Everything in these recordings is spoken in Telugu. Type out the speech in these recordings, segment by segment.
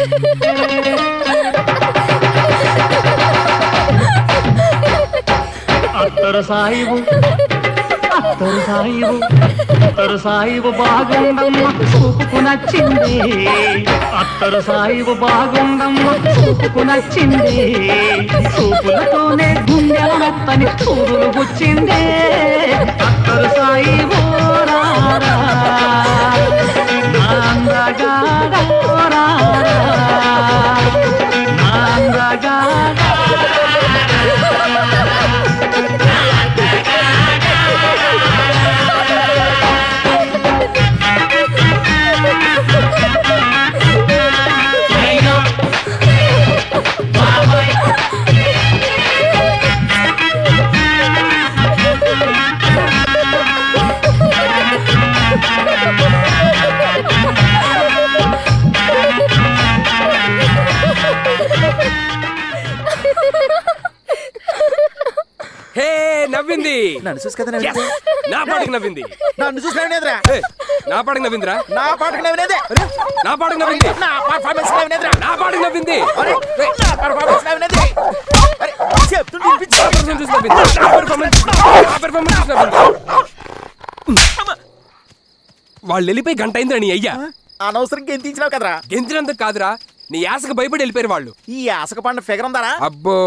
అత్తరు సాయిబు అత్తరు సాయిబు బాగుండమ్మ చూపుకు నచ్చింది. అత్తరు సాయిబు బాగుండమ్మ చూపుకు నచ్చింది. చూపులతోనే గుండెల మెత్తని చూరులు గుచ్చింది. అత్తరు సాయిబు రారా నాందగాడా రారా నాందగాడా. నవ్వింది. నన్ను చూసి కదా నా పాటకి నవ్వింది. నన్ను చూసి నవ్వినేదిరా. నా పాటకి నవ్విందిరా. నా పాటకి నవ్వినేదే. నా పాటకి నవ్వింది. నా పర్ఫార్మెన్స్ నవ్వినేదిరా. నా పాటకి నవ్వింది. నా పర్ఫార్మెన్స్ నవ్వినేది. చెప్తుంటే వినిపించు. నా పర్ఫార్మెన్స్ చూసి నవ్వింది. నా పర్ఫార్మెన్స్ చూసి నవ్వింది. వాళ్ళు వెళ్ళిపోయి గంట అయిందిరా నీ అయ్యా. అనవసరం గెంతించినావు కదరా. గెంతినందుకు కాదురా, నీ యాసకు భయపడి వెళ్ళిపోయారు వాళ్ళు. ఈ ఆశకు పండ ఫిగర్ ఉందారా? అబ్బో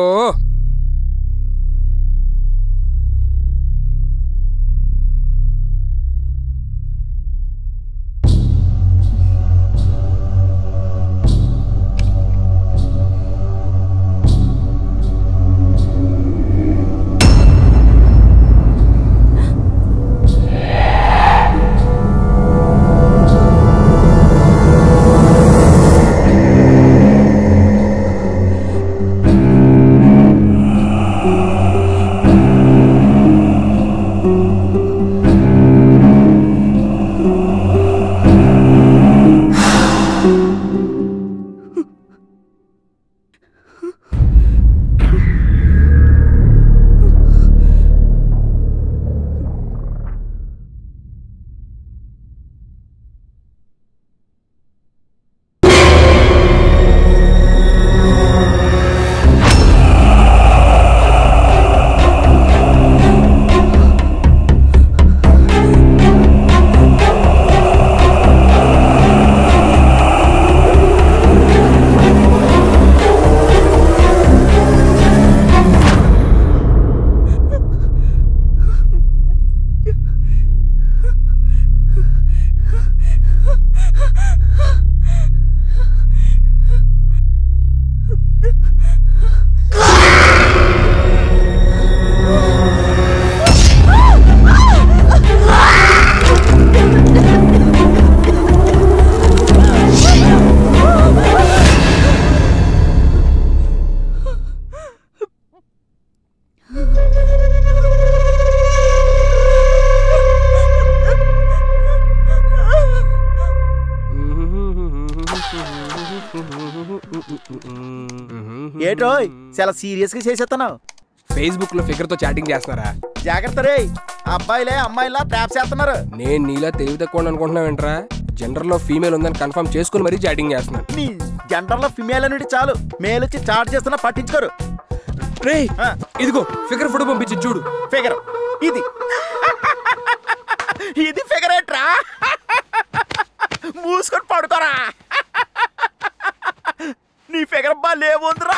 ఏటో చాలా సీరియస్ గా చేసేస్తున్నావు. ఫేస్బుక్ లో ఫిగర్ తో చాటింగ్ చేస్తున్నారా? జాగ్రత్త రే, అబ్బాయిలే అమ్మాయిలా ట్రాప్ చేస్తున్నారు. నేను నీలా తెలివి తక్కువ అనుకుంటున్నావేంట్రా? జెండర్ లో ఫీమేల్ ఉందని కన్ఫర్మ్ చేసుకుని మరీ చాటింగ్ చేస్తున్నాను. నీ జెండర్ లో ఫిమేల్ అనేది చాలు, మేల్ వచ్చి చాట్ చేస్తున్నా పట్టించుకోరు. రే ఇదిగో ఫిగర్ ఫోటో పంపించి చూడు. ఫిగర్ ఇది ఇది ఫిగర్ ఏట్రా? మూసుకొని పడుకోరా. నీ ఫిగర్ బాలేముందిరా.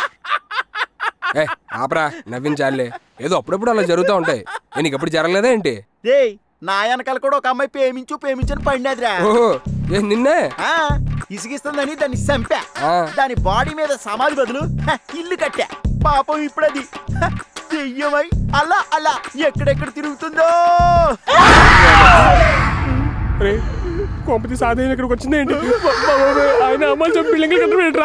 ఆపరా, నవ్వించాలే. ఏదో అప్పుడప్పుడు అలా జరుగుతూ ఉంటాయి. నీకు ఎప్పుడు జరగలేదా ఏంటి? నా వెనకాల కూడా ఒక అమ్మాయి ప్రేమించని పడినదిరా. నిన్నే ఇసిగిస్తుందని దాన్ని చంపా. దాని బాడీ మీద సమాధి బదులు ఇల్లు కట్టా. పాపం ఇప్పుడది దెయ్యమై అలా అలా ఎక్కడెక్కడ తిరుగుతుందో. కొంపతి సాధన ఇక్కడికి వచ్చింది ఏంటి? ఆయన అమ్మాయి చంపి బిల్డింగ్ కట్టరా?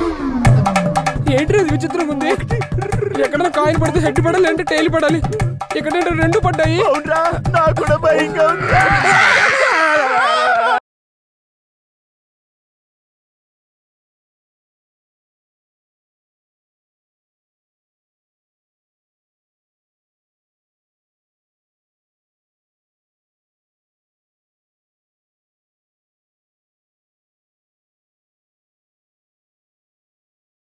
ఏంటి విచిత్రంగా ఉంది. ఎక్కడైనా కాయిన్ పడితే హెడ్ పడాలి అంటే టైల్ పడాలి. ఇక్కడ రెండు పడ్డాయి. అవునరా, నాకు కూడా భయంగా ఉందా.